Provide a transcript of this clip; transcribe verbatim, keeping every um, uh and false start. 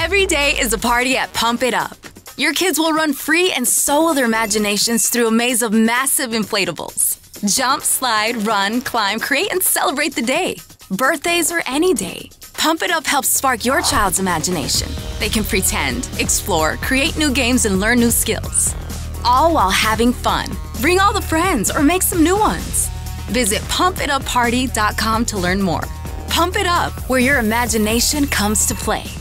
Every day is a party at Pump It Up. Your kids will run free and so will their imaginations through a maze of massive inflatables. Jump, slide, run, climb, create, and celebrate the day. Birthdays or any day. Pump It Up helps spark your child's imagination. They can pretend, explore, create new games, and learn new skills. All while having fun. Bring all the friends or make some new ones. Visit pump it up party dot com to learn more. Pump It Up, where your imagination comes to play.